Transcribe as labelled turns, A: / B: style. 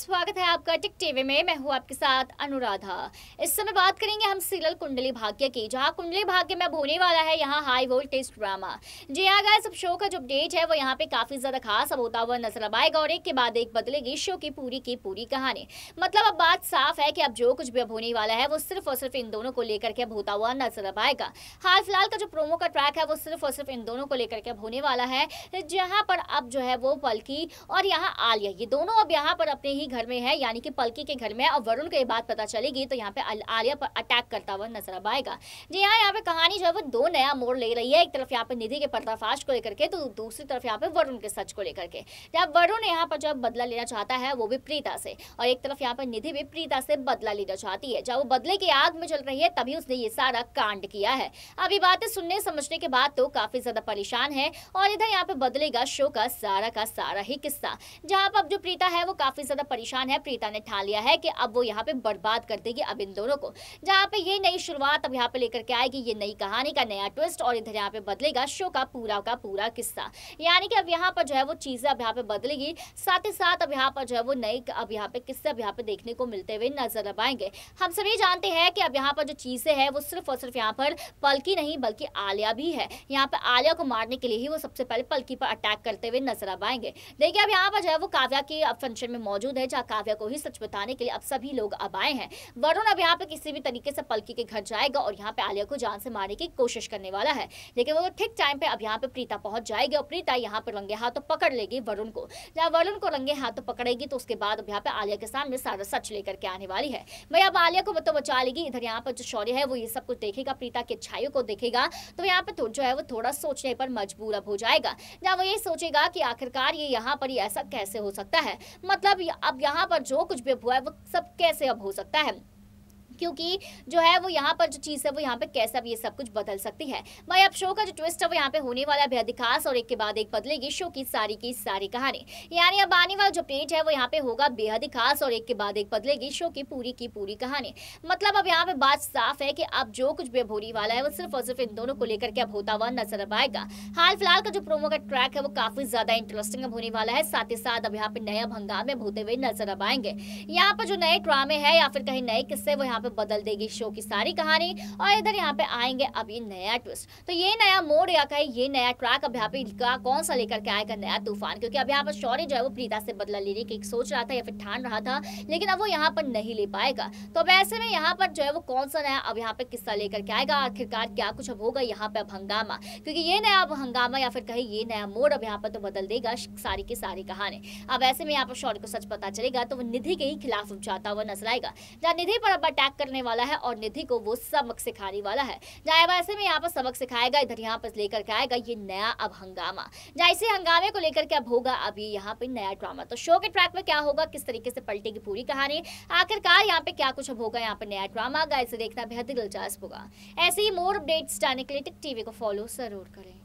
A: स्वागत है आपका टिक टीवी में। मैं हूं आपके साथ अनुराधा। इस समय बात करेंगे हम सीरियल कुंडली भाग्य की, जहां कुंडली भाग्य में अब होने वाला है यहां हाई वोल्टेज ड्रामा। जी हां गाइस, अब शो का जो अपडेट है वो यहां पे काफी ज्यादा खास अब होता हुआ नजर आएगा और एक के बाद एक बदलेगी शो की पूरी कहानी। मतलब अब बात साफ है कि अब जो कुछ भी अब होने वाला है वो सिर्फ और सिर्फ इन दोनों को लेकर के अब होता हुआ नजर आएगा। हाल फिलहाल का जो प्रोमो का ट्रैक है वो सिर्फ और सिर्फ इन दोनों को लेकर के अब होने वाला है, जहां पर अब जो है वो पलकी और यहाँ आलिया, ये दोनों अब यहाँ पर अपने ही घर में है, यानी कि पलकी के घर में। और वरुण को ये बात पता चलेगी तो यहाँ पे आलिया पर अटैक करता हुआ नजर आएगा। जी हाँ, यहाँ पे कहानी जो है वो दो नया मोड़ ले रही है। एक तरफ यहाँ पे निधि के पर्दाफाश को लेकर के, तो दूसरी तरफ यहाँ पे वरुण के सच को लेकर के। जब वरुण यहाँ पर जब बदला लेना चाहता है वो भी प्रीता से, और एक तरफ यहाँ पर निधि भी प्रीता से बदला लेना चाहती है। जब वो बदले की आग में चल रही है तभी उसने ये सारा कांड किया है। अब ये बातें सुनने समझने के बाद तो काफी ज्यादा परेशान है, और इधर यहाँ पे बदलेगा शो का सारा ही किस्सा। जहाँ पर अब जो प्रीता है वो काफी ज्यादा परेशान है। प्रीता ने ठान लिया है कि अब वो यहाँ पे बर्बाद कर देगी अब इन दोनों को। जहाँ पे ये नई शुरुआत अब यहाँ पे लेकर के आएगी, ये नई कहानी का नया ट्विस्ट, और इधर यहाँ पे बदलेगा शो का पूरा किस्सा। यानी कि अब यहाँ पर जो है वो चीजें अब यहाँ पे बदलेगी, साथ ही साथ अब यहाँ पर जो है वो नई अब यहाँ पे किस्से अब यहाँ पे देखने को मिलते हुए नजर आएंगे। हम सभी जानते हैं कि अब यहाँ पर जो चीजें है वो सिर्फ और सिर्फ यहाँ पर पलकी नहीं बल्कि आलिया भी है। यहाँ पे आलिया को मारने के लिए ही वो सबसे पहले पलकी पर अटैक करते हुए नजर आएंगे। देखिए अब यहाँ पर जो है वो काव्या की अब फंक्शन में मौजूद है, जहाँ काव्या को ही सच बताने के लिए अब सभी लोग अब आए हैं। वरुण अब यहाँ पे किसी भी तरीके से पलकी के घर जाएगा और यहाँ पे आलिया को जान से मारने की कोशिश करने वाला है। लेकिन वो ठीक टाइम पे अब यहाँ पे प्रीता पहुंच जाएगी, और प्रीता यहाँ पे रंगे हाथों पकड़ लेगी वरुण को। जहाँ वरुण को रंगे हाथों पकड़ेगी तो उसके बाद अब यहाँ पे आलिया के सामने सारा सच लेकर के आने वाली है। भाई अब आलिया को तो बचा लेगी। इधर यहाँ पर जो शौर्य है वो ये सब कुछ देखेगा, प्रीता की अच्छाइयों को देखेगा, तो यहाँ पे जो है वो थोड़ा सोचने पर मजबूर अब हो जाएगा। जहाँ वो ये सोचेगा कि आखिरकार ये यहाँ पर ऐसा कैसे हो सकता है, मतलब अब यहाँ पर जो कुछ भी हुआ है वो सब कैसे अब हो सकता है, क्योंकि जो है वो यहाँ पर जो चीज़ है वो यहाँ पे कैसा भी ये सब कुछ बदल सकती है। भाई अब शो का जो ट्विस्ट है वो यहाँ पे होने वाला है बेहद खास, और एक के बाद एक बदलेगी शो की सारी कहानी। यानी अब आने वाला जो पेज है वो यहाँ पे होगा बेहद ही खास, और एक के बाद एक बदलेगी शो की पूरी कहानी। मतलब अब यहाँ पे बात साफ है कि अब जो कुछ भी अब होने वाला है वो सिर्फ और सिर्फ इन दोनों को लेकर के अब होता हुआ नजर आएगा। हाल फिलहाल का जो प्रोमो का ट्रैक है वो काफी ज्यादा इंटरेस्टिंग अब होने वाला है। साथ ही साथ अब यहाँ पे नया हंगामे होते हुए नजर आएंगे। यहाँ पर जो नए ड्रामे है या फिर कहीं नए किस्से वो यहाँ पे बदल देगी शो की सारी कहानी, और इधर यहाँ पे आएंगे अब ये नया ट्विस्ट। तो ये नया मोड़ या कहीं ये नया ट्रैक अब यहाँ पे कौन सा लेकर के आएगा नया तूफान, क्योंकि अब यहाँ पर शौर्य जो है वो प्रीता से बदला लेने की सोच रहा था या फिर ठान रहा था, लेकिन अब वो यहाँ पर नहीं ले पाएगा। तो अब ऐसे में यहाँ पर जो है वो कौन सा नया अब यहाँ पे किस्सा लेकर के आएगा, आखिरकार क्या कुछ अब होगा यहाँ पे अब हंगामा, क्योंकि ये नया अब हंगामा या फिर कहीं ये नया मोड़ अब यहाँ पर तो बदल देगा सारी की सारी कहानी। अब ऐसे में यहाँ पर शौर्य को सच पता चलेगा तो वो निधि के ही खिलाफ जाता हुआ नजर आएगा, जहाँ निधि पर अब अटैक करने वाला है और निधि को वो सबक सिखाने वाला है। जहाँ वैसे में यहाँ पर सबक सिखाएगा, इधर यहाँ पर लेकर के आएगा ये नया अब हंगामा। जहाँ इसी हंगामे को लेकर के अब होगा अब ये यहाँ पे नया ड्रामा। तो शो के ट्रैक में क्या होगा, किस तरीके से पलटेगी पूरी कहानी, आखिरकार यहाँ पे क्या कुछ अब होगा यहाँ पे नया ड्रामा, गाइस देखना बेहद दिलचस्प होगा। ऐसे ही मोर अपडेट्स जानने के लिए टिक टीवी को फॉलो जरूर करें।